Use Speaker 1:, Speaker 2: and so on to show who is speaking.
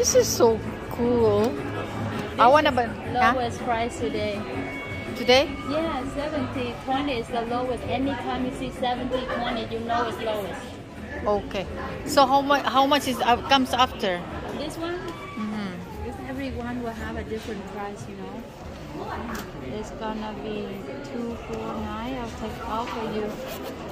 Speaker 1: This is so cool. I want to buy.
Speaker 2: Lowest price today.
Speaker 1: Today?
Speaker 2: Yeah, 70, 20 is the lowest. Anytime you see 70, 20, you know it's lowest.
Speaker 1: Okay. So how much is comes after?
Speaker 2: This one?
Speaker 1: Mm-hmm.
Speaker 2: Everyone will have a different price, you know. It's gonna be 249. I'll take off for you.